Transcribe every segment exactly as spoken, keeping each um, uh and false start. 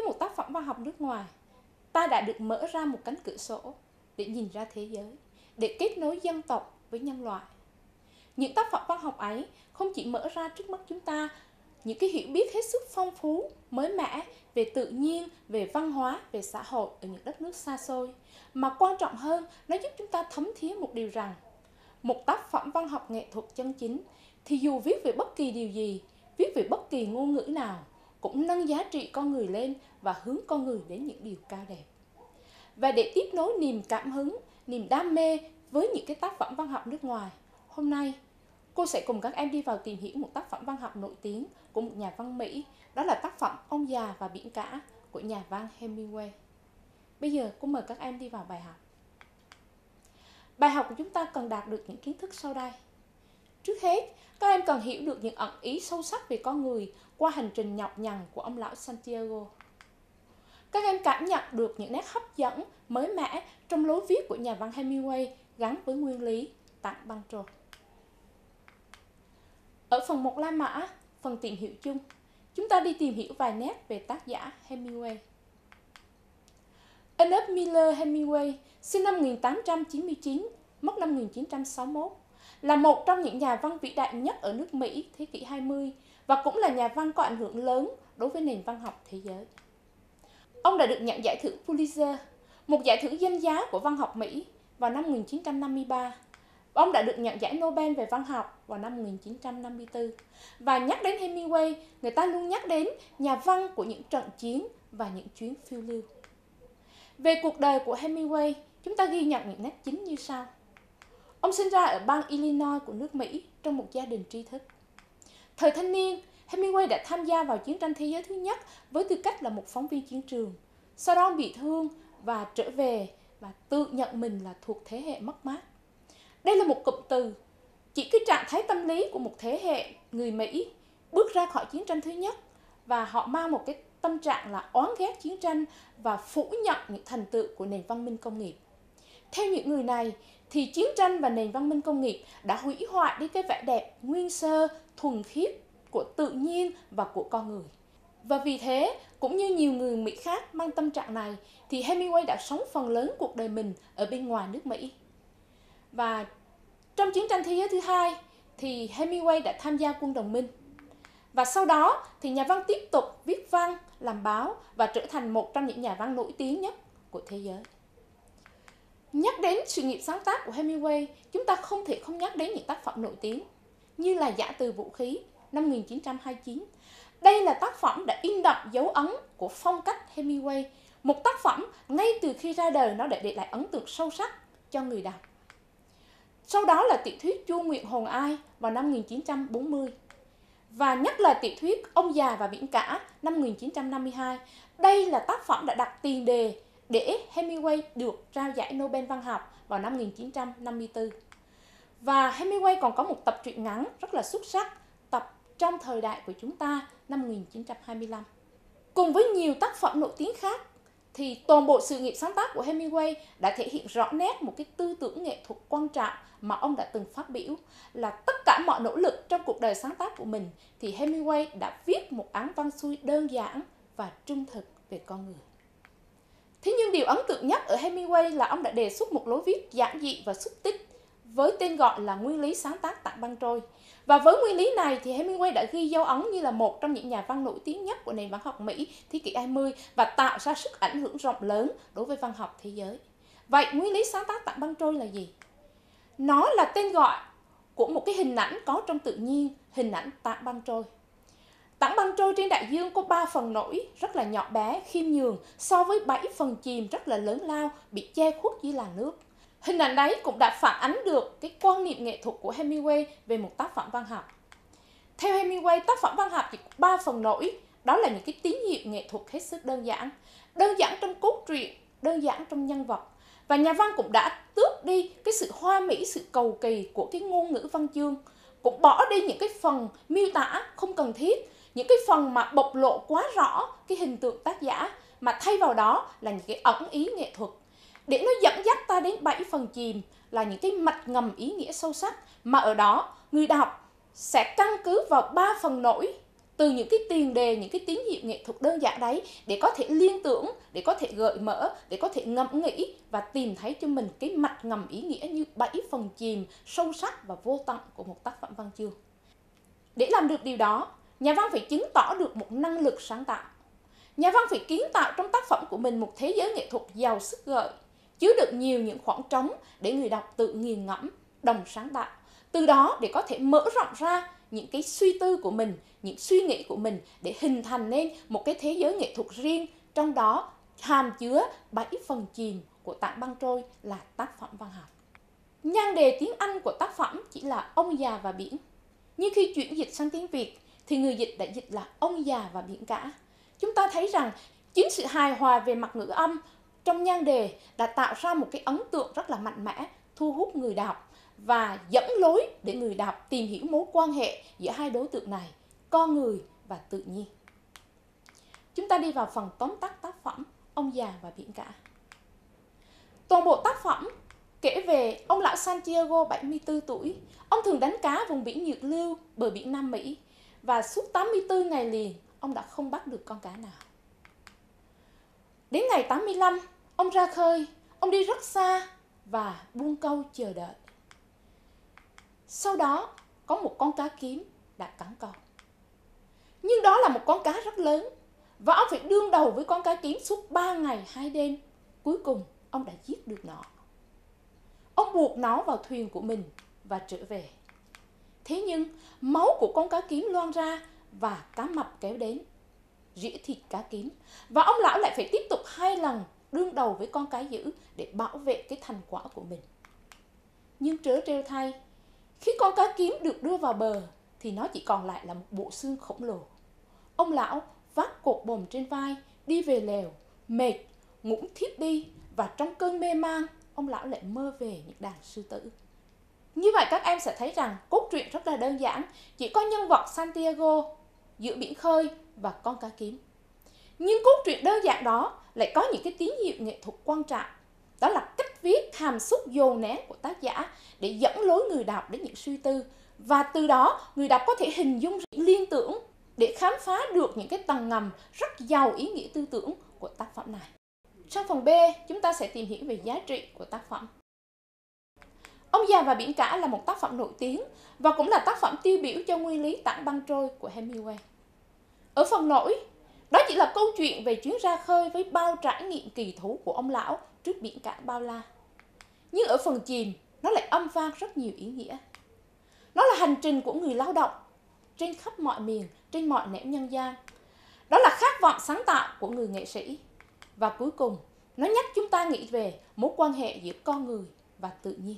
một tác phẩm văn học nước ngoài, ta đã được mở ra một cánh cửa sổ để nhìn ra thế giới, để kết nối dân tộc với nhân loại. Những tác phẩm văn học ấy không chỉ mở ra trước mắt chúng ta những cái hiểu biết hết sức phong phú, mới mẻ về tự nhiên, về văn hóa, về xã hội ở những đất nước xa xôi, mà quan trọng hơn, nó giúp chúng ta thấm thía một điều rằng, một tác phẩm văn học nghệ thuật chân chính thì dù viết về bất kỳ điều gì, viết về bất kỳ ngôn ngữ nào, cũng nâng giá trị con người lên và hướng con người đến những điều cao đẹp. Và để tiếp nối niềm cảm hứng, niềm đam mê với những cái tác phẩm văn học nước ngoài, hôm nay cô sẽ cùng các em đi vào tìm hiểu một tác phẩm văn học nổi tiếng của một nhà văn Mỹ, đó là tác phẩm Ông già và biển cả của nhà văn Hemingway. Bây giờ cô mời các em đi vào bài học. Bài học của chúng ta cần đạt được những kiến thức sau đây. Trước hết, các em cần hiểu được những ẩn ý sâu sắc về con người qua hành trình nhọc nhằn của ông lão Santiago. Các em cảm nhận được những nét hấp dẫn, mới mẻ trong lối viết của nhà văn Hemingway gắn với nguyên lý tảng băng trôi. Ở phần một La Mã, phần tìm hiểu chung, chúng ta đi tìm hiểu vài nét về tác giả Hemingway. Ernest Miller Hemingway, sinh năm một nghìn tám trăm chín mươi chín, mất năm một nghìn chín trăm sáu mươi mốt, là một trong những nhà văn vĩ đại nhất ở nước Mỹ thế kỷ hai mươi và cũng là nhà văn có ảnh hưởng lớn đối với nền văn học thế giới. Ông đã được nhận giải thưởng Pulitzer, một giải thưởng danh giá của văn học Mỹ, vào năm một nghìn chín trăm năm mươi ba. Ông đã được nhận giải Nobel về văn học vào năm một nghìn chín trăm năm mươi tư. Và nhắc đến Hemingway, người ta luôn nhắc đến nhà văn của những trận chiến và những chuyến phiêu lưu. Về cuộc đời của Hemingway, chúng ta ghi nhận những nét chính như sau. Ông sinh ra ở bang Illinois của nước Mỹ trong một gia đình tri thức. Thời thanh niên, Hemingway đã tham gia vào chiến tranh thế giới thứ nhất với tư cách là một phóng viên chiến trường. Sau đó ông bị thương và trở về và tự nhận mình là thuộc thế hệ mất mát. Đây là một cụm từ chỉ cái trạng thái tâm lý của một thế hệ người Mỹ bước ra khỏi chiến tranh thứ nhất và họ mang một cái tâm trạng là oán ghét chiến tranh và phủ nhận những thành tựu của nền văn minh công nghiệp. Theo những người này thì chiến tranh và nền văn minh công nghiệp đã hủy hoại đi cái vẻ đẹp nguyên sơ, thuần khiết của tự nhiên và của con người. Và vì thế, cũng như nhiều người Mỹ khác mang tâm trạng này, thì Hemingway đã sống phần lớn cuộc đời mình ở bên ngoài nước Mỹ. Và trong chiến tranh thế giới thứ hai, thì Hemingway đã tham gia quân đồng minh. Và sau đó, thì nhà văn tiếp tục viết văn, làm báo và trở thành một trong những nhà văn nổi tiếng nhất của thế giới. Nhắc đến sự nghiệp sáng tác của Hemingway, chúng ta không thể không nhắc đến những tác phẩm nổi tiếng, như là Giã từ vũ khí năm một nghìn chín trăm hai mươi chín. Đây là tác phẩm đã in đậm dấu ấn của phong cách Hemingway, một tác phẩm ngay từ khi ra đời nó đã để lại ấn tượng sâu sắc cho người đọc. Sau đó là tiểu thuyết Chu Nguyện Hồn Ai vào năm một nghìn chín trăm bốn mươi. Và nhất là tiểu thuyết Ông già và biển cả năm một nghìn chín trăm năm mươi hai. Đây là tác phẩm đã đặt tiền đề để Hemingway được trao giải Nobel văn học vào năm một nghìn chín trăm năm mươi tư. Và Hemingway còn có một tập truyện ngắn rất là xuất sắc, tập Trong thời đại của chúng ta năm một nghìn chín trăm hai mươi lăm. Cùng với nhiều tác phẩm nổi tiếng khác, thì toàn bộ sự nghiệp sáng tác của Hemingway đã thể hiện rõ nét một cái tư tưởng nghệ thuật quan trọng mà ông đã từng phát biểu, là tất cả mọi nỗ lực trong cuộc đời sáng tác của mình thì Hemingway đã viết một áng văn xuôi đơn giản và trung thực về con người. Thế nhưng điều ấn tượng nhất ở Hemingway là ông đã đề xuất một lối viết giản dị và xúc tích với tên gọi là nguyên lý sáng tác tảng băng trôi. Và với nguyên lý này thì Hemingway đã ghi dấu ấn như là một trong những nhà văn nổi tiếng nhất của nền văn học Mỹ thế kỷ hai mươi và tạo ra sức ảnh hưởng rộng lớn đối với văn học thế giới. Vậy nguyên lý sáng tác tảng băng trôi là gì? Nó là tên gọi của một cái hình ảnh có trong tự nhiên, hình ảnh tảng băng trôi. Tảng băng trôi trên đại dương có ba phần nổi rất là nhỏ bé, khiêm nhường so với bảy phần chìm rất là lớn lao bị che khuất dưới làn nước. Hình ảnh đấy cũng đã phản ánh được cái quan niệm nghệ thuật của Hemingway về một tác phẩm văn học. Theo Hemingway, tác phẩm văn học chỉ có ba phần nổi, đó là những cái tín hiệu nghệ thuật hết sức đơn giản. Đơn giản trong cốt truyện, đơn giản trong nhân vật. Và nhà văn cũng đã tước đi cái sự hoa mỹ, sự cầu kỳ của cái ngôn ngữ văn chương, cũng bỏ đi những cái phần miêu tả không cần thiết, những cái phần mà bộc lộ quá rõ cái hình tượng tác giả, mà thay vào đó là những cái ẩn ý nghệ thuật. Để nó dẫn dắt ta đến bảy phần chìm là những cái mạch ngầm ý nghĩa sâu sắc mà ở đó người đọc sẽ căn cứ vào ba phần nổi từ những cái tiền đề, những cái tín hiệu nghệ thuật đơn giản đấy để có thể liên tưởng, để có thể gợi mở, để có thể ngẫm nghĩ và tìm thấy cho mình cái mạch ngầm ý nghĩa như bảy phần chìm sâu sắc và vô tận của một tác phẩm văn chương. Để làm được điều đó, nhà văn phải chứng tỏ được một năng lực sáng tạo. Nhà văn phải kiến tạo trong tác phẩm của mình một thế giới nghệ thuật giàu sức gợi, chứa đựng nhiều những khoảng trống để người đọc tự nghiền ngẫm, đồng sáng tạo. Từ đó để có thể mở rộng ra những cái suy tư của mình, những suy nghĩ của mình để hình thành nên một cái thế giới nghệ thuật riêng, trong đó hàm chứa bảy phần chìm của tảng băng trôi là tác phẩm văn học. Nhan đề tiếng Anh của tác phẩm chỉ là Ông già và biển. Nhưng khi chuyển dịch sang tiếng Việt thì người dịch đã dịch là Ông già và biển cả. Chúng ta thấy rằng chính sự hài hòa về mặt ngữ âm trong nhan đề đã tạo ra một cái ấn tượng rất là mạnh mẽ, thu hút người đọc và dẫn lối để người đọc tìm hiểu mối quan hệ giữa hai đối tượng này, con người và tự nhiên. Chúng ta đi vào phần tóm tắt tác phẩm Ông già và biển cả. Toàn bộ tác phẩm kể về ông lão Santiago bảy mươi tư tuổi. Ông thường đánh cá vùng biển Nhật Lưu, bờ biển Nam Mỹ, và suốt tám mươi tư ngày liền ông đã không bắt được con cá nào. Đến ngày tám mươi lăm, ông ra khơi, ông đi rất xa và buông câu chờ đợi. Sau đó có một con cá kiếm đã cắn câu. Nhưng đó là một con cá rất lớn và ông phải đương đầu với con cá kiếm suốt ba ngày hai đêm. Cuối cùng ông đã giết được nó. Ông buộc nó vào thuyền của mình và trở về. Thế nhưng máu của con cá kiếm loang ra và cá mập kéo đến, rỉa thịt cá kiếm. Và ông lão lại phải tiếp tục hai lần đương đầu với con cá dữ để bảo vệ cái thành quả của mình. Nhưng trớ trêu thay, khi con cá kiếm được đưa vào bờ thì nó chỉ còn lại là một bộ xương khổng lồ. Ông lão vác cột bồm trên vai, đi về lèo, mệt, ngủ thiếp đi, và trong cơn mê man, ông lão lại mơ về những đàn sư tử. Như vậy các em sẽ thấy rằng cốt truyện rất là đơn giản, chỉ có nhân vật Santiago giữa biển khơi và con cá kiếm. Nhưng cốt truyện đơn giản đó lại có những cái tín hiệu nghệ thuật quan trọng. Đó là cách viết hàm xúc dồn nén của tác giả để dẫn lối người đọc đến những suy tư. Và từ đó người đọc có thể hình dung liên tưởng để khám phá được những cái tầng ngầm rất giàu ý nghĩa tư tưởng của tác phẩm này. Trong phần B, chúng ta sẽ tìm hiểu về giá trị của tác phẩm. Ông già và biển cả là một tác phẩm nổi tiếng và cũng là tác phẩm tiêu biểu cho nguyên lý tảng băng trôi của Hemingway. Ở phần nổi, đó chỉ là câu chuyện về chuyến ra khơi với bao trải nghiệm kỳ thú của ông lão trước biển cả bao la. Nhưng ở phần chìm, nó lại âm vang rất nhiều ý nghĩa. Nó là hành trình của người lao động trên khắp mọi miền, trên mọi nẻo nhân gian. Đó là khát vọng sáng tạo của người nghệ sĩ. Và cuối cùng, nó nhắc chúng ta nghĩ về mối quan hệ giữa con người và tự nhiên.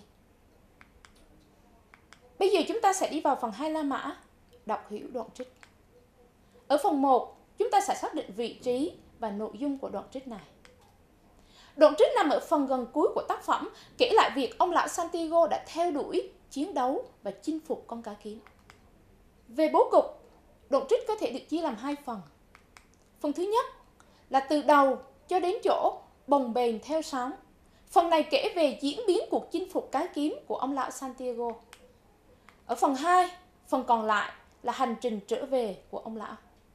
Bây giờ chúng ta sẽ đi vào phần hai La Mã, đọc hiểu đoạn trích. Ở phần một, chúng ta sẽ xác định vị trí và nội dung của đoạn trích này. Đoạn trích nằm ở phần gần cuối của tác phẩm, kể lại việc ông lão Santiago đã theo đuổi, chiến đấu và chinh phục con cá kiếm. Về bố cục, đoạn trích có thể được chia làm hai phần. Phần thứ nhất là từ đầu cho đến chỗ bồng bềnh theo sóng. Phần này kể về diễn biến cuộc chinh phục cá kiếm của ông lão Santiago. Ở phần hai, phần còn lại là hành trình trở về của ông lão.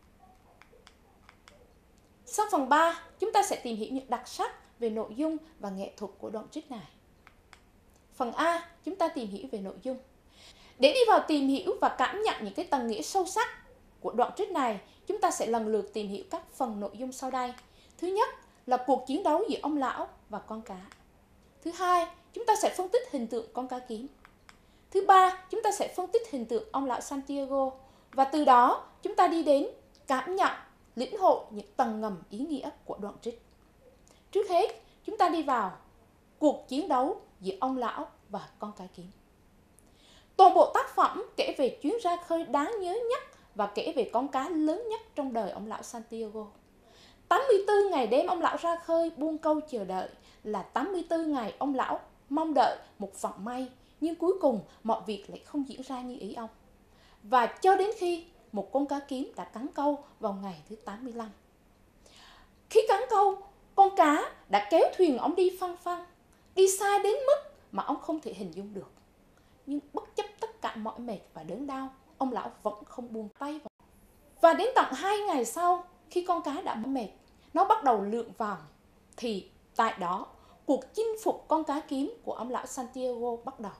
Sau phần ba, chúng ta sẽ tìm hiểu những đặc sắc về nội dung và nghệ thuật của đoạn trích này. Phần A, chúng ta tìm hiểu về nội dung. Để đi vào tìm hiểu và cảm nhận những cái tầng nghĩa sâu sắc của đoạn trích này, chúng ta sẽ lần lượt tìm hiểu các phần nội dung sau đây. Thứ nhất là cuộc chiến đấu giữa ông lão và con cá. Thứ hai, chúng ta sẽ phân tích hình tượng con cá kiếm. Thứ ba, chúng ta sẽ phân tích hình tượng ông lão Santiago. Và từ đó, chúng ta đi đến cảm nhận, lĩnh hội những tầng ngầm ý nghĩa của đoạn trích. Trước hết, chúng ta đi vào cuộc chiến đấu giữa ông lão và con cá kiếm. Toàn bộ tác phẩm kể về chuyến ra khơi đáng nhớ nhất và kể về con cá lớn nhất trong đời ông lão Santiago. tám mươi tư ngày đêm ông lão ra khơi buông câu chờ đợi là tám mươi tư ngày ông lão mong đợi một vận may, nhưng cuối cùng mọi việc lại không diễn ra như ý ông. Và cho đến khi một con cá kiếm đã cắn câu vào ngày thứ tám mươi lăm. Khi cắn câu, con cá đã kéo thuyền ông đi phăng phăng, đi xa đến mức mà ông không thể hình dung được. Nhưng bất chấp tất cả mọi mệt và đớn đau, ông lão vẫn không buông tay vào. Và đến tận hai ngày sau, khi con cá đã mệt, nó bắt đầu lượn vòng, thì tại đó cuộc chinh phục con cá kiếm của ông lão Santiago bắt đầu.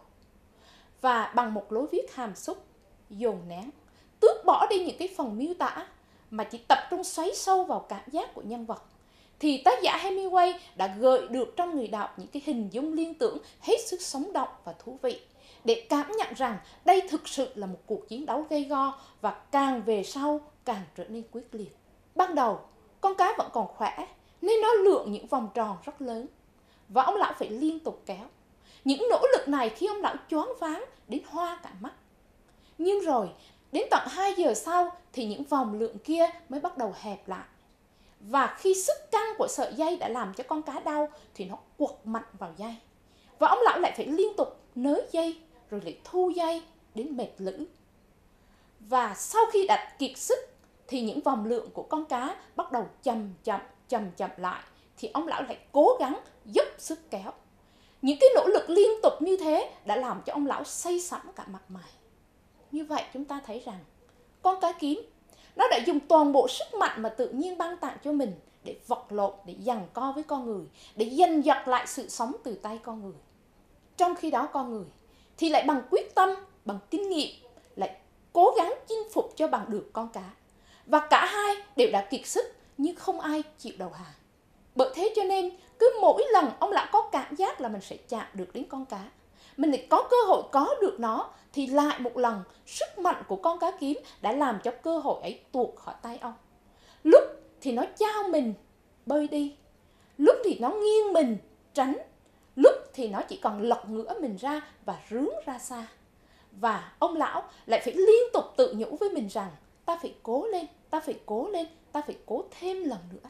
Và bằng một lối viết hàm xúc, dồn nén, tước bỏ đi những cái phần miêu tả mà chỉ tập trung xoáy sâu vào cảm giác của nhân vật, thì tác giả Hemingway đã gợi được trong người đọc những cái hình dung liên tưởng hết sức sống động và thú vị, để cảm nhận rằng đây thực sự là một cuộc chiến đấu gay go và càng về sau càng trở nên quyết liệt. Ban đầu, con cá vẫn còn khỏe nên nó lượn những vòng tròn rất lớn và ông lão phải liên tục kéo. Những nỗ lực này khi ông lão choáng váng đến hoa cả mắt. Nhưng rồi, đến tận hai giờ sau thì những vòng lượn kia mới bắt đầu hẹp lại. Và khi sức căng của sợi dây đã làm cho con cá đau thì nó quật mạnh vào dây. Và ông lão lại phải liên tục nới dây rồi lại thu dây đến mệt lử. Và sau khi đã kiệt sức thì những vòng lượn của con cá bắt đầu chậm chậm chậm chậm lại, thì ông lão lại cố gắng dốc sức kéo. Những cái nỗ lực liên tục như thế đã làm cho ông lão say sẩm cả mặt mày. Như vậy chúng ta thấy rằng con cá kiếm nó đã dùng toàn bộ sức mạnh mà tự nhiên ban tặng cho mình để vật lộn, để giằng co với con người, để giành giật lại sự sống từ tay con người. Trong khi đó con người thì lại bằng quyết tâm, bằng kinh nghiệm, lại cố gắng chinh phục cho bằng được con cá. Và cả hai đều đã kiệt sức nhưng không ai chịu đầu hàng. Bởi thế cho nên cứ mỗi lần ông lão có cảm giác là mình sẽ chạm được đến con cá, mình lại có cơ hội có được nó, thì lại một lần sức mạnh của con cá kiếm đã làm cho cơ hội ấy tuột khỏi tay ông. Lúc thì nó trao mình bơi đi, lúc thì nó nghiêng mình tránh, lúc thì nó chỉ còn lật ngửa mình ra và rướn ra xa. Và ông lão lại phải liên tục tự nhủ với mình rằng ta phải cố lên, ta phải cố lên, ta phải cố thêm lần nữa.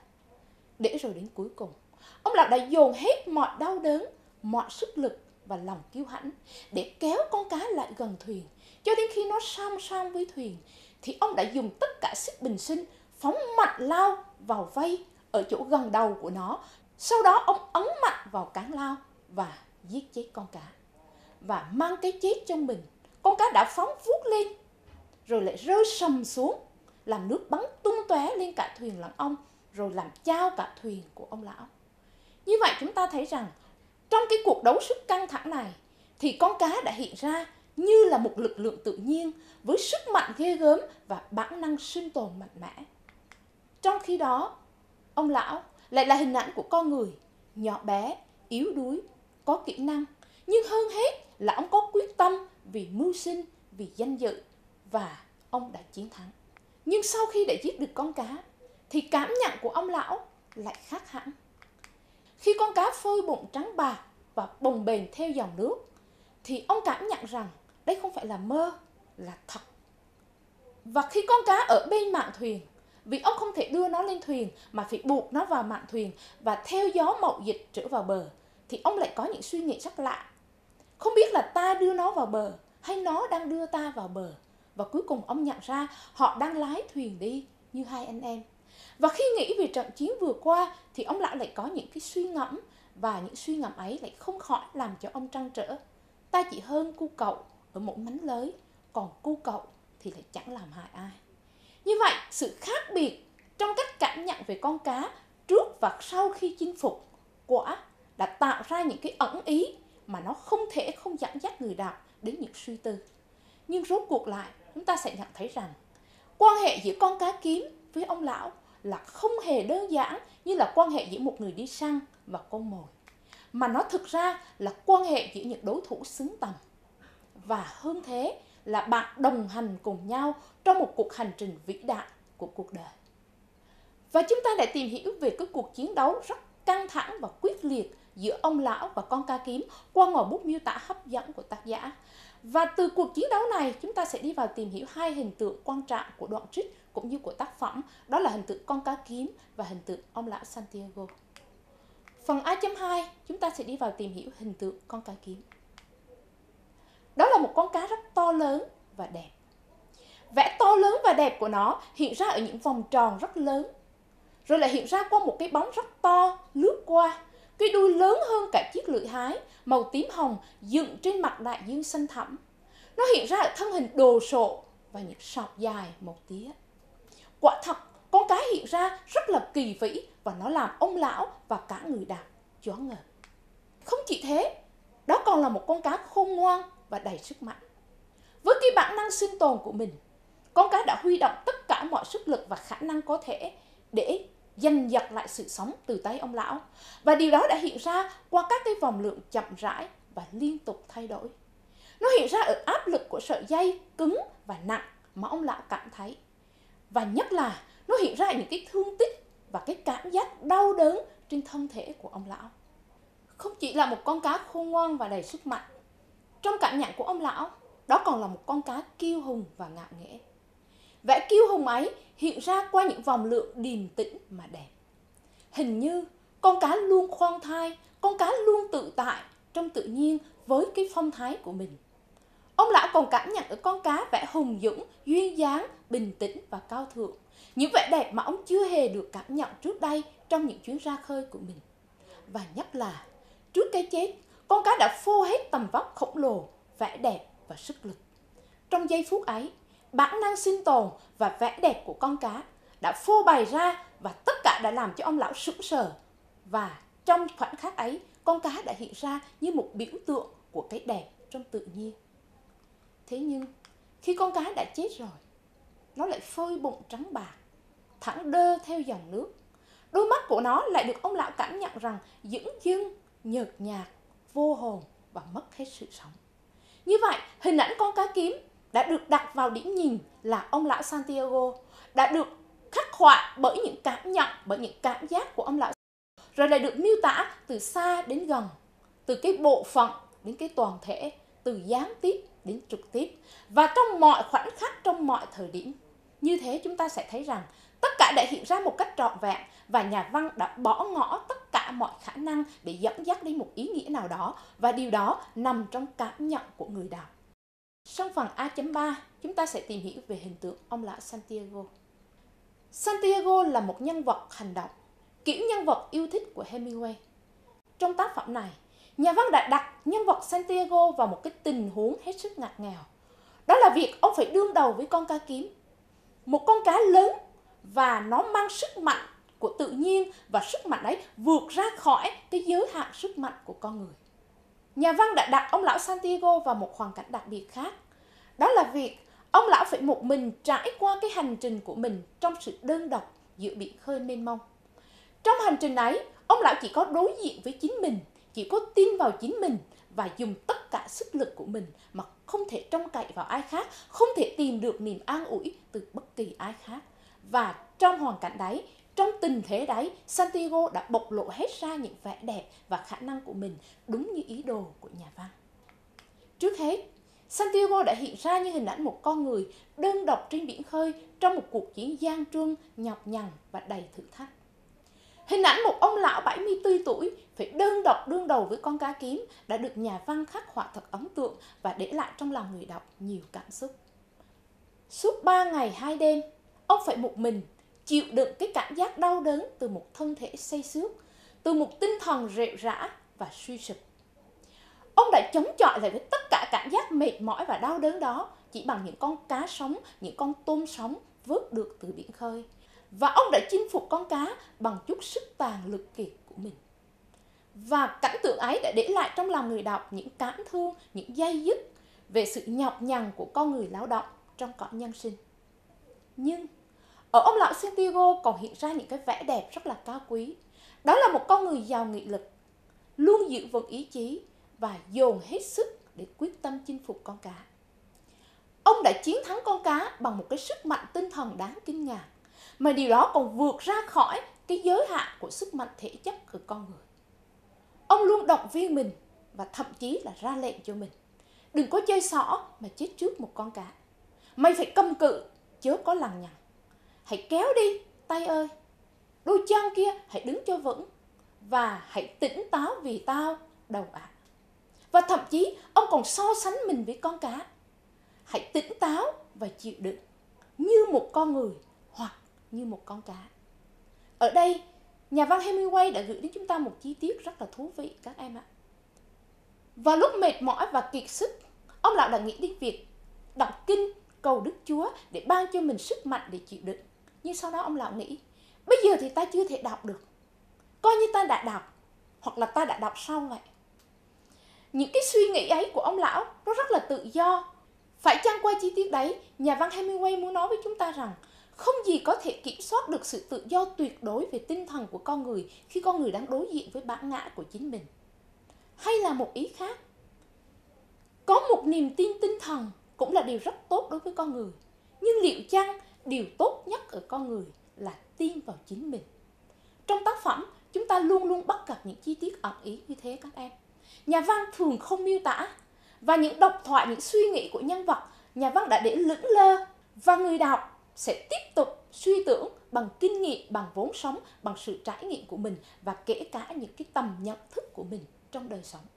Để rồi đến cuối cùng, ông lão đã dồn hết mọi đau đớn, mọi sức lực và lòng kiêu hãnh để kéo con cá lại gần thuyền. Cho đến khi nó song song với thuyền thì ông đã dùng tất cả sức bình sinh phóng mạnh lao vào vây ở chỗ gần đầu của nó. Sau đó ông ấn mạnh vào cán lao và giết chết con cá. Và mang cái chết trong mình, con cá đã phóng vút lên rồi lại rơi sầm xuống, làm nước bắn tung tóe lên cả thuyền lẫn ông, rồi làm chao cả thuyền của ông lão. Như vậy chúng ta thấy rằng trong cái cuộc đấu sức căng thẳng này thì con cá đã hiện ra như là một lực lượng tự nhiên với sức mạnh ghê gớm và bản năng sinh tồn mạnh mẽ. Trong khi đó, ông lão lại là hình ảnh của con người nhỏ bé, yếu đuối, có kỹ năng, nhưng hơn hết là ông có quyết tâm vì mưu sinh, vì danh dự, và ông đã chiến thắng. Nhưng sau khi đã giết được con cá thì cảm nhận của ông lão lại khác hẳn. Khi con cá phơi bụng trắng bạc và bồng bềnh theo dòng nước thì ông cảm nhận rằng đây không phải là mơ, là thật. Và khi con cá ở bên mạn thuyền, vì ông không thể đưa nó lên thuyền mà phải buộc nó vào mạn thuyền và theo gió mậu dịch trở vào bờ, thì ông lại có những suy nghĩ rất lạ. Không biết là ta đưa nó vào bờ hay nó đang đưa ta vào bờ. Và cuối cùng ông nhận ra họ đang lái thuyền đi như hai anh em. Và khi nghĩ về trận chiến vừa qua thì ông lão lại có những cái suy ngẫm, và những suy ngẫm ấy lại không khỏi làm cho ông trăn trở. Ta chỉ hơn cu cậu ở mỗi mánh lới, còn cu cậu thì lại chẳng làm hại ai. Như vậy, sự khác biệt trong cách cảm nhận về con cá trước và sau khi chinh phục quả đã tạo ra những cái ẩn ý mà nó không thể không dẫn dắt người đọc đến những suy tư. Nhưng rốt cuộc lại, chúng ta sẽ nhận thấy rằng quan hệ giữa con cá kiếm với ông lão là không hề đơn giản như là quan hệ giữa một người đi săn và con mồi, mà nó thực ra là quan hệ giữa những đối thủ xứng tầm. Và hơn thế là bạn đồng hành cùng nhau trong một cuộc hành trình vĩ đại của cuộc đời. Và chúng ta đã tìm hiểu về cái cuộc chiến đấu rất căng thẳng và quyết liệt giữa ông lão và con cá kiếm qua ngòi bút miêu tả hấp dẫn của tác giả. Và từ cuộc chiến đấu này, chúng ta sẽ đi vào tìm hiểu hai hình tượng quan trọng của đoạn trích cũng như của tác phẩm, đó là hình tượng con cá kiếm và hình tượng ông lão Santiago. Phần A chấm hai, chúng ta sẽ đi vào tìm hiểu hình tượng con cá kiếm. Đó là một con cá rất to lớn và đẹp. Vẻ to lớn và đẹp của nó hiện ra ở những vòng tròn rất lớn, rồi lại hiện ra qua một cái bóng rất to lướt qua. Cái đuôi lớn hơn cả chiếc lưỡi hái, màu tím hồng dựng trên mặt đại dương xanh thẳm. Nó hiện ra ở thân hình đồ sộ và những sọc dài một tía. Quả thật, con cá hiện ra rất là kỳ vĩ và nó làm ông lão và cả người đạp choáng ngợp. Không chỉ thế, đó còn là một con cá khôn ngoan và đầy sức mạnh. Với cái bản năng sinh tồn của mình, con cá đã huy động tất cả mọi sức lực và khả năng có thể để giành giật lại sự sống từ tay ông lão. Và điều đó đã hiện ra qua các cái vòng lượn chậm rãi và liên tục thay đổi. Nó hiện ra ở áp lực của sợi dây cứng và nặng mà ông lão cảm thấy. Và nhất là nó hiện ra những cái thương tích và cái cảm giác đau đớn trên thân thể của ông lão. Không chỉ là một con cá khôn ngoan và đầy sức mạnh, trong cảm nhận của ông lão, đó còn là một con cá kiêu hùng và ngạo nghễ. Vẻ kiêu hùng ấy hiện ra qua những vòng lượn điềm tĩnh mà đẹp. Hình như con cá luôn khoan thai, con cá luôn tự tại trong tự nhiên với cái phong thái của mình. Ông lão còn cảm nhận ở con cá vẻ hùng dũng, duyên dáng, bình tĩnh và cao thượng. Những vẻ đẹp mà ông chưa hề được cảm nhận trước đây trong những chuyến ra khơi của mình. Và nhất là, trước cái chết, con cá đã phô hết tầm vóc khổng lồ, vẻ đẹp và sức lực. Trong giây phút ấy, bản năng sinh tồn và vẻ đẹp của con cá đã phô bày ra và tất cả đã làm cho ông lão sững sờ. Và trong khoảnh khắc ấy, con cá đã hiện ra như một biểu tượng của cái đẹp trong tự nhiên. Thế nhưng, khi con cá đã chết rồi, nó lại phơi bụng trắng bạc, thẳng đơ theo dòng nước. Đôi mắt của nó lại được ông lão cảm nhận rằng dửng dưng, nhợt nhạt, vô hồn và mất hết sự sống. Như vậy, hình ảnh con cá kiếm đã được đặt vào điểm nhìn là ông lão Santiago, đã được khắc họa bởi những cảm nhận, bởi những cảm giác của ông lão, rồi lại được miêu tả từ xa đến gần, từ cái bộ phận đến cái toàn thể, từ gián tiếp đến trực tiếp, và trong mọi khoảnh khắc, trong mọi thời điểm. Như thế chúng ta sẽ thấy rằng tất cả đã hiện ra một cách trọn vẹn và nhà văn đã bỏ ngỏ tất cả mọi khả năng để dẫn dắt đến một ý nghĩa nào đó, và điều đó nằm trong cảm nhận của người đọc. Trong phần A chấm ba, chúng ta sẽ tìm hiểu về hình tượng ông lão Santiago. Santiago là một nhân vật hành động, kiểu nhân vật yêu thích của Hemingway. Trong tác phẩm này, nhà văn đã đặt nhân vật Santiago vào một cái tình huống hết sức ngặt nghèo. Đó là việc ông phải đương đầu với con cá kiếm. Một con cá lớn và nó mang sức mạnh của tự nhiên, và sức mạnh ấy vượt ra khỏi cái giới hạn sức mạnh của con người. Nhà văn đã đặt ông lão Santiago vào một hoàn cảnh đặc biệt khác. Đó là việc ông lão phải một mình trải qua cái hành trình của mình trong sự đơn độc giữa biển khơi mênh mông. Trong hành trình ấy, ông lão chỉ có đối diện với chính mình, chỉ có tin vào chính mình và dùng tất cả sức lực của mình mà không thể trông cậy vào ai khác, không thể tìm được niềm an ủi từ bất kỳ ai khác. Và trong hoàn cảnh đấy, trong tình thế đấy, Santiago đã bộc lộ hết ra những vẻ đẹp và khả năng của mình đúng như ý đồ của nhà văn. Trước hết, Santiago đã hiện ra như hình ảnh một con người đơn độc trên biển khơi trong một cuộc chiến gian truân, nhọc nhằn và đầy thử thách. Hình ảnh một ông lão bảy mươi tư tuổi phải đơn độc đương đầu với con cá kiếm đã được nhà văn khắc họa thật ấn tượng và để lại trong lòng người đọc nhiều cảm xúc. Suốt ba ngày hai đêm, ông phải một mình chịu đựng cái cảm giác đau đớn từ một thân thể say xước, từ một tinh thần rệu rã và suy sụp. Ông đã chống chọi lại với tất cả cảm giác mệt mỏi và đau đớn đó chỉ bằng những con cá sống, những con tôm sống vớt được từ biển khơi. Và ông đã chinh phục con cá bằng chút sức tàn lực kiệt của mình. Và cảnh tượng ấy đã để lại trong lòng người đọc những cảm thương, những dây dứt về sự nhọc nhằn của con người lao động trong cõi nhân sinh. Nhưng ở ông lão Santiago còn hiện ra những cái vẻ đẹp rất là cao quý. Đó là một con người giàu nghị lực, luôn giữ vững ý chí và dồn hết sức để quyết tâm chinh phục con cá. Ông đã chiến thắng con cá bằng một cái sức mạnh tinh thần đáng kinh ngạc, mà điều đó còn vượt ra khỏi cái giới hạn của sức mạnh thể chất của con người. Ông luôn động viên mình và thậm chí là ra lệnh cho mình: đừng có chơi xỏ mà chết trước một con cá. Mày phải cầm cự, chớ có lằng nhằng. Hãy kéo đi, tay ơi. Đôi chân kia hãy đứng cho vững. Và hãy tỉnh táo vì tao, đầu ạ. À. Và thậm chí ông còn so sánh mình với con cá. Hãy tỉnh táo và chịu đựng như một con người hoặc như một con cá. Ở đây, nhà văn Hemingway đã gửi đến chúng ta một chi tiết rất là thú vị các em ạ. Vào lúc mệt mỏi và kiệt sức, ông lão đã nghĩ đến việc đọc kinh cầu Đức Chúa để ban cho mình sức mạnh để chịu đựng. Nhưng sau đó ông lão nghĩ, bây giờ thì ta chưa thể đọc được, coi như ta đã đọc, hoặc là ta đã đọc sau vậy. Những cái suy nghĩ ấy của ông lão nó rất là tự do. Phải chăng qua chi tiết đấy, nhà văn Hemingway muốn nói với chúng ta rằng không gì có thể kiểm soát được sự tự do tuyệt đối về tinh thần của con người khi con người đang đối diện với bản ngã của chính mình. Hay là một ý khác, có một niềm tin tinh thần cũng là điều rất tốt đối với con người. Nhưng liệu chăng điều tốt nhất ở con người là tin vào chính mình? Trong tác phẩm, chúng ta luôn luôn bắt gặp những chi tiết ẩn ý như thế các em. Nhà văn thường không miêu tả, và những độc thoại, những suy nghĩ của nhân vật, nhà văn đã để lững lơ, và người đọc sẽ tiếp tục suy tưởng bằng kinh nghiệm, bằng vốn sống, bằng sự trải nghiệm của mình, và kể cả những cái tầm nhận thức của mình trong đời sống.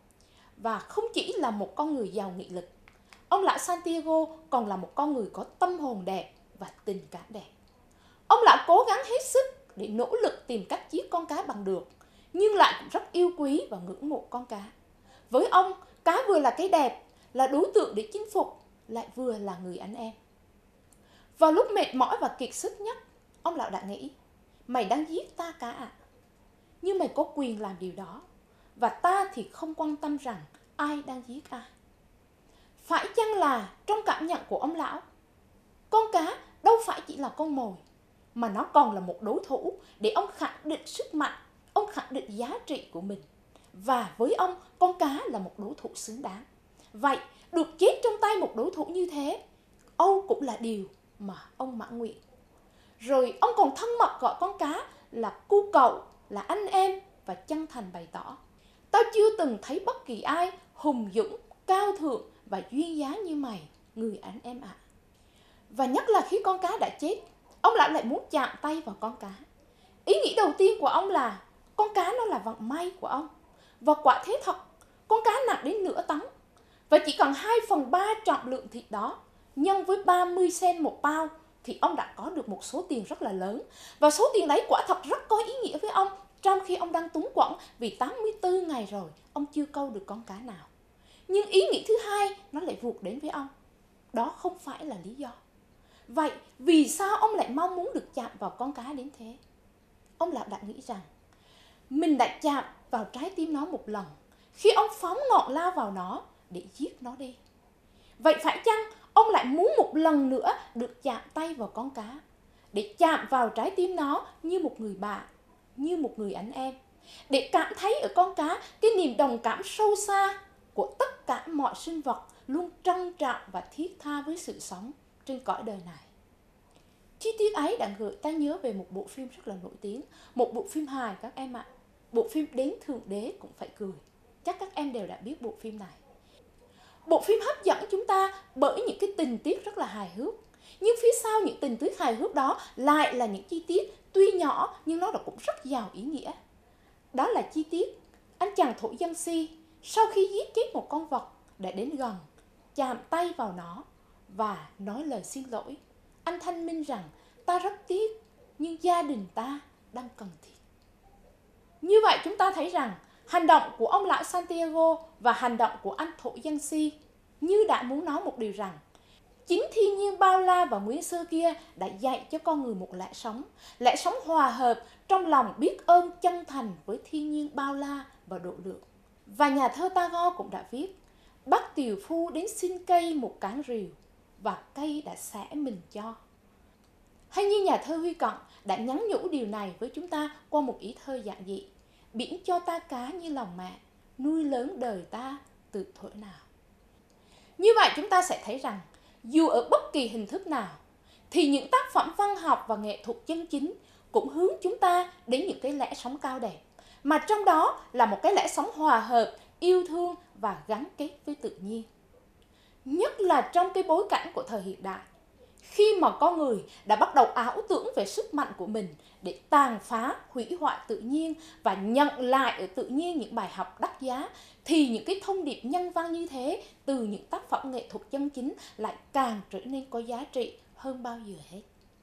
Và không chỉ là một con người giàu nghị lực, ông lão Santiago còn là một con người có tâm hồn đẹp và tình cảm đẹp. Ông lão cố gắng hết sức để nỗ lực tìm cách giết con cá bằng được, nhưng lại cũng rất yêu quý và ngưỡng mộ con cá. Với ông, cá vừa là cái đẹp, là đối tượng để chinh phục, lại vừa là người anh em. Vào lúc mệt mỏi và kiệt sức nhất, ông lão đã nghĩ, mày đang giết ta cá ạ. Nhưng mày có quyền làm điều đó, và ta thì không quan tâm rằng ai đang giết ai. Phải chăng là trong cảm nhận của ông lão, con cá đâu phải chỉ là con mồi, mà nó còn là một đối thủ để ông khẳng định sức mạnh, ông khẳng định giá trị của mình. Và với ông, con cá là một đối thủ xứng đáng. Vậy, được chết trong tay một đối thủ như thế, Âu cũng là điều mà ông mãn nguyện. Rồi ông còn thân mật gọi con cá là cu cậu, là anh em, và chân thành bày tỏ, tao chưa từng thấy bất kỳ ai hùng dũng, cao thượng và duyên dáng như mày, người anh em ạ. À. Và nhất là khi con cá đã chết, ông lão lại muốn chạm tay vào con cá. Ý nghĩ đầu tiên của ông là con cá nó là vận may của ông. Và quả thế thật, con cá nặng đến nửa tấn. Và chỉ cần hai phần ba trọng lượng thịt đó, nhân với ba mươi sen một bao, thì ông đã có được một số tiền rất là lớn. Và số tiền đấy quả thật rất có ý nghĩa với ông, trong khi ông đang túng quẫn vì tám mươi tư ngày rồi, ông chưa câu được con cá nào. Nhưng ý nghĩ thứ hai, nó lại vụt đến với ông. Đó không phải là lý do. Vậy, vì sao ông lại mong muốn được chạm vào con cá đến thế? Ông lão đã nghĩ rằng, mình đã chạm vào trái tim nó một lần, khi ông phóng ngọn lao vào nó để giết nó đi. Vậy phải chăng ông lại muốn một lần nữa được chạm tay vào con cá, để chạm vào trái tim nó như một người bạn, như một người anh em, để cảm thấy ở con cá cái niềm đồng cảm sâu xa của tất cả mọi sinh vật luôn trân trọng và thiết tha với sự sống trên cõi đời này. Chi tiết ấy đã gợi ta nhớ về một bộ phim rất là nổi tiếng, một bộ phim hài các em ạ. Bộ phim Đến Thượng Đế Cũng Phải Cười. Chắc các em đều đã biết bộ phim này. Bộ phim hấp dẫn chúng ta bởi những cái tình tiết rất là hài hước. Nhưng phía sau những tình tiết hài hước đó lại là những chi tiết tuy nhỏ nhưng nó cũng rất giàu ý nghĩa. Đó là chi tiết anh chàng thổ dân si sau khi giết chết một con vật đã đến gần, chạm tay vào nó và nói lời xin lỗi. Anh thanh minh rằng ta rất tiếc, nhưng gia đình ta đang cần thiết. Như vậy chúng ta thấy rằng hành động của ông lão Santiago và hành động của anh thổ dân si như đã muốn nói một điều rằng chính thiên nhiên bao la và nguyên sơ kia đã dạy cho con người một lẽ sống, lẽ sống hòa hợp trong lòng biết ơn chân thành với thiên nhiên bao la và độ lượng. Và nhà thơ Tagore cũng đã viết, bắt tiều phu đến xin cây một cán rìu và cây đã xẻ mình cho. Hay như nhà thơ Huy Cận đã nhắn nhủ điều này với chúng ta qua một ý thơ giản dị, biển cho ta cá như lòng mẹ, nuôi lớn đời ta từ thuở nào. Như vậy chúng ta sẽ thấy rằng dù ở bất kỳ hình thức nào thì những tác phẩm văn học và nghệ thuật chân chính cũng hướng chúng ta đến những cái lẽ sống cao đẹp, mà trong đó là một cái lẽ sống hòa hợp, yêu thương và gắn kết với tự nhiên. Nhất là trong cái bối cảnh của thời hiện đại, khi mà con người đã bắt đầu ảo tưởng về sức mạnh của mình để tàn phá, hủy hoại tự nhiên và nhận lại ở tự nhiên những bài học đắt giá, thì những cái thông điệp nhân văn như thế từ những tác phẩm nghệ thuật chân chính lại càng trở nên có giá trị hơn bao giờ hết.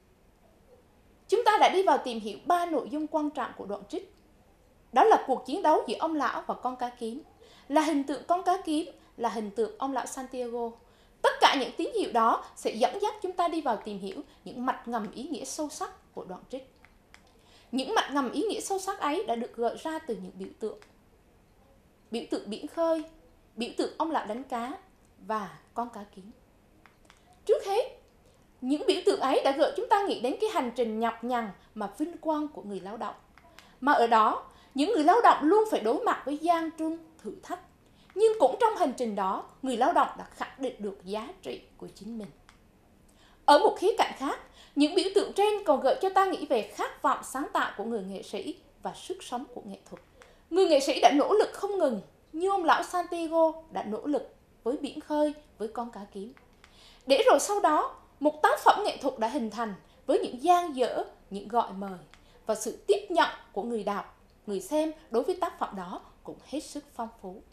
Chúng ta đã đi vào tìm hiểu ba nội dung quan trọng của đoạn trích. Đó là cuộc chiến đấu giữa ông lão và con cá kiếm, là hình tượng con cá kiếm, là hình tượng ông lão Santiago. Tất cả những tín hiệu đó sẽ dẫn dắt chúng ta đi vào tìm hiểu những mạch ngầm ý nghĩa sâu sắc của đoạn trích. Những mạch ngầm ý nghĩa sâu sắc ấy đã được gợi ra từ những biểu tượng. Biểu tượng biển khơi, biểu tượng ông lão đánh cá và con cá kiến. Trước hết, những biểu tượng ấy đã gợi chúng ta nghĩ đến cái hành trình nhọc nhằn mà vinh quang của người lao động. Mà ở đó, những người lao động luôn phải đối mặt với gian truân, thử thách. Nhưng cũng trong hành trình đó, người lao động đã khẳng định được giá trị của chính mình. Ở một khía cạnh khác, những biểu tượng trên còn gợi cho ta nghĩ về khát vọng sáng tạo của người nghệ sĩ và sức sống của nghệ thuật. Người nghệ sĩ đã nỗ lực không ngừng, như ông lão Santiago đã nỗ lực với biển khơi, với con cá kiếm. Để rồi sau đó, một tác phẩm nghệ thuật đã hình thành với những dang dở, những gọi mời và sự tiếp nhận của người đọc, người xem đối với tác phẩm đó cũng hết sức phong phú.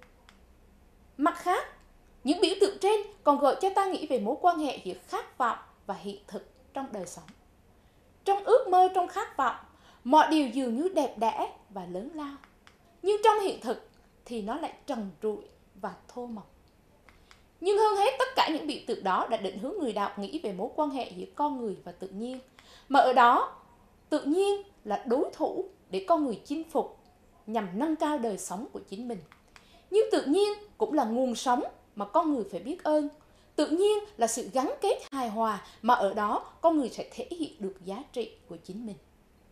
Mặt khác, những biểu tượng trên còn gợi cho ta nghĩ về mối quan hệ giữa khát vọng và hiện thực trong đời sống. Trong ước mơ, trong khát vọng, mọi điều dường như đẹp đẽ và lớn lao. Nhưng trong hiện thực thì nó lại trần trụi và thô mộc. Nhưng hơn hết, tất cả những biểu tượng đó đã định hướng người đọc nghĩ về mối quan hệ giữa con người và tự nhiên. Mà ở đó, tự nhiên là đối thủ để con người chinh phục nhằm nâng cao đời sống của chính mình. Nhưng tự nhiên cũng là nguồn sống mà con người phải biết ơn. Tự nhiên là sự gắn kết hài hòa mà ở đó con người sẽ thể hiện được giá trị của chính mình.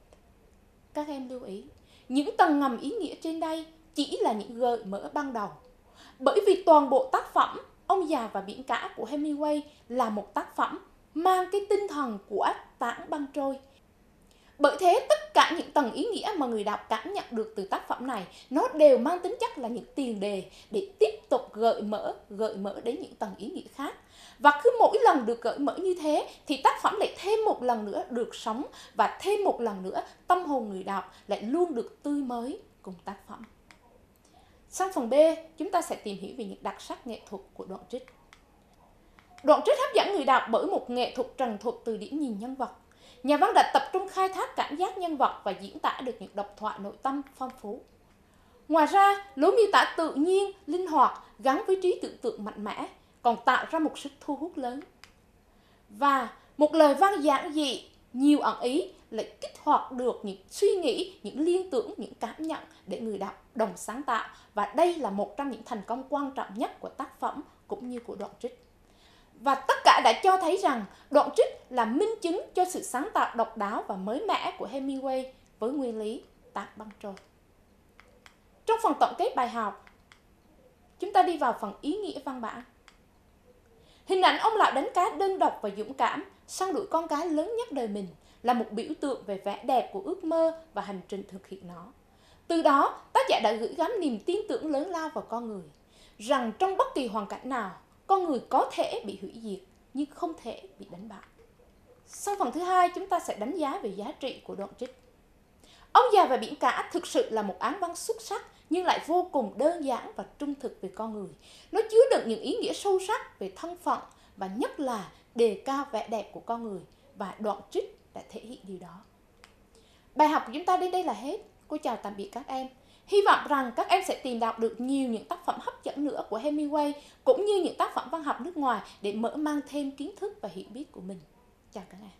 Các em lưu ý, những tầng ngầm ý nghĩa trên đây chỉ là những gợi mở ban đầu. Bởi vì toàn bộ tác phẩm Ông già và biển cả của Hemingway là một tác phẩm mang cái tinh thần của tảng băng trôi. Bởi thế, tất cả những tầng ý nghĩa mà người đọc cảm nhận được từ tác phẩm này, nó đều mang tính chất là những tiền đề để tiếp tục gợi mở, gợi mở đến những tầng ý nghĩa khác. Và cứ mỗi lần được gợi mở như thế, thì tác phẩm lại thêm một lần nữa được sống, và thêm một lần nữa tâm hồn người đọc lại luôn được tươi mới cùng tác phẩm. Sang phần B, chúng ta sẽ tìm hiểu về những đặc sắc nghệ thuật của đoạn trích. Đoạn trích hấp dẫn người đọc bởi một nghệ thuật trần thuật từ điểm nhìn nhân vật. Nhà văn đã tập trung khai thác cảm giác nhân vật và diễn tả được những độc thoại nội tâm phong phú. Ngoài ra, lối miêu tả tự nhiên, linh hoạt gắn với trí tưởng tượng mạnh mẽ, còn tạo ra một sức thu hút lớn. Và một lời văn giản dị, nhiều ẩn ý lại kích hoạt được những suy nghĩ, những liên tưởng, những cảm nhận để người đọc đồng sáng tạo. Và đây là một trong những thành công quan trọng nhất của tác phẩm cũng như của đoạn trích. Và tất cả đã cho thấy rằng đoạn trích là minh chứng cho sự sáng tạo độc đáo và mới mẻ của Hemingway với nguyên lý tảng băng trôi. Trong phần tổng kết bài học, chúng ta đi vào phần ý nghĩa văn bản. Hình ảnh ông lão đánh cá đơn độc và dũng cảm săn đuổi con cá lớn nhất đời mình là một biểu tượng về vẻ đẹp của ước mơ và hành trình thực hiện nó. Từ đó, tác giả đã gửi gắm niềm tin tưởng lớn lao vào con người, rằng trong bất kỳ hoàn cảnh nào, con người có thể bị hủy diệt nhưng không thể bị đánh bại. Sang phần thứ hai, chúng ta sẽ đánh giá về giá trị của đoạn trích. Ông già và biển cả thực sự là một án văn xuất sắc nhưng lại vô cùng đơn giản và trung thực về con người. Nó chứa đựng những ý nghĩa sâu sắc về thân phận và nhất là đề cao vẻ đẹp của con người, và đoạn trích đã thể hiện điều đó. Bài học của chúng ta đến đây là hết. Cô chào tạm biệt các em. Hy vọng rằng các em sẽ tìm đọc được nhiều những tác phẩm hấp dẫn nữa của Hemingway cũng như những tác phẩm văn học nước ngoài để mở mang thêm kiến thức và hiểu biết của mình. Chào các em.